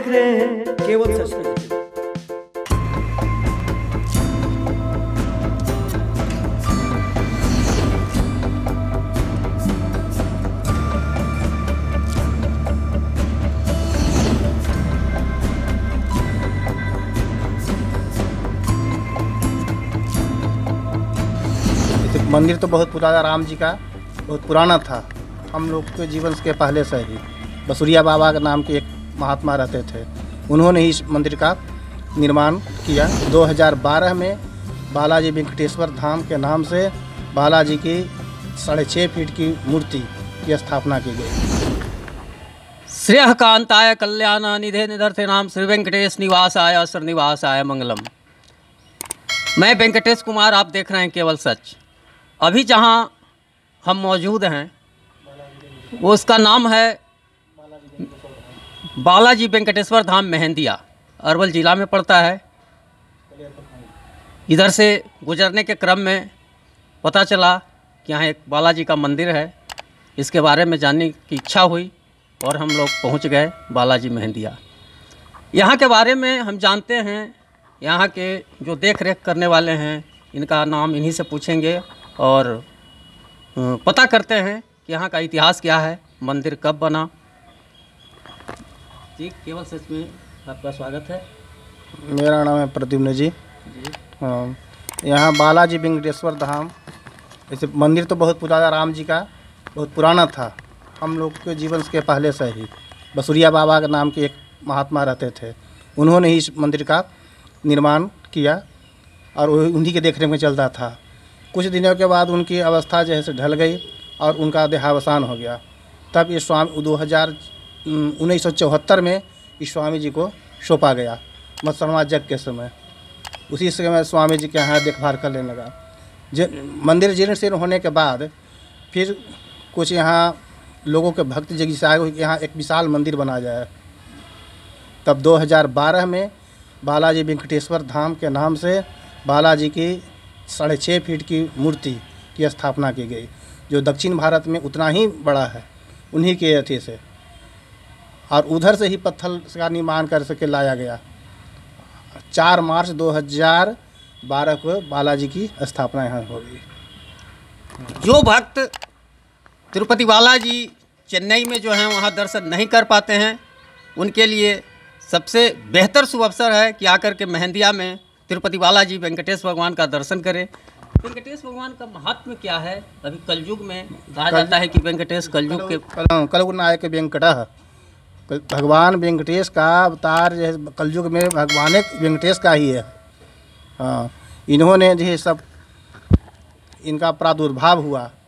देख रहे हैं केवल सच तक। मंदिर तो बहुत पुराना, राम जी का बहुत पुराना था। हम लोग के जीवन के पहले से ही बसुरिया बाबा के नाम के एक महात्मा रहते थे, उन्होंने इस मंदिर का निर्माण किया। 2012 में बालाजी वेंकटेश्वर धाम के नाम से बालाजी की 6.5 फीट की मूर्ति की स्थापना की गई। श्रेय कांताय कल्याण निधे निधर्थे नाम श्री वेंकटेश निवासाय श्रीनिवासाय मंगलम। मैं वेंकटेश कुमार, आप देख रहे हैं केवल सच। अभी जहां हम मौजूद हैं वो उसका नाम है बालाजी वेंकटेश्वर धाम मेहंदिया, अरवल ज़िला में पड़ता है। इधर से गुजरने के क्रम में पता चला कि यहाँ एक बालाजी का मंदिर है। इसके बारे में जानने की इच्छा हुई और हम लोग पहुँच गए बालाजी मेहंदिया। यहाँ के बारे में हम जानते हैं, यहाँ के जो देख रेख करने वाले हैं इनका नाम इन्हीं से पूछेंगे और पता करते हैं कि यहाँ का इतिहास क्या है, मंदिर कब बना। जी, केवल सच में आपका स्वागत है। मेरा नाम है प्रद्युम्न जी। हाँ, यहाँ बालाजी वेंकटेश्वर धाम, ऐसे मंदिर तो बहुत पुराना, राम जी का बहुत पुराना था। हम लोग के जीवन के पहले से ही बसुरिया बाबा के नाम के एक महात्मा रहते थे, उन्होंने इस मंदिर का निर्माण किया और उन्हीं के देखने में चलता था। कुछ दिनों के बाद उनकी अवस्था जो है से ढल गई और उनका देहावसान हो गया। तब ये स्वामी 1974 में इस स्वामी जी को सौंपा गया मत्सरमा यज्ञ के समय। उसी समय स्वामी जी के यहाँ देखभाल करने लगा। मंदिर जीर्ण शीर्ण होने के बाद फिर कुछ यहाँ लोगों के भक्त जगी से आए, यहाँ एक विशाल मंदिर बना जाए। तब 2012 में बालाजी वेंकटेश्वर धाम के नाम से बालाजी की 6.5 फीट की मूर्ति की स्थापना की गई, जो दक्षिण भारत में उतना ही बड़ा है, उन्हीं के अथी से। और उधर से ही पत्थर का निर्माण कर सके लाया गया। 4 मार्च 2012 को बालाजी की स्थापना यहाँ हो गई। जो भक्त तिरुपति बालाजी चेन्नई में जो हैं वहाँ दर्शन नहीं कर पाते हैं, उनके लिए सबसे बेहतर शुभ अवसर है कि आकर के मेहंदिया में तिरुपति बालाजी वेंकटेश भगवान का दर्शन करें। वेंकटेश भगवान का महात्म्य क्या है? अभी कलयुग में कहा जाता है कि वेंकटेश कलयुग के कलयुग नायक वेंकट, भगवान वेंकटेश का अवतार जो है कलयुग में भगवान वेंकटेश का ही है। हाँ, इन्होंने जो है सब इनका प्रादुर्भाव हुआ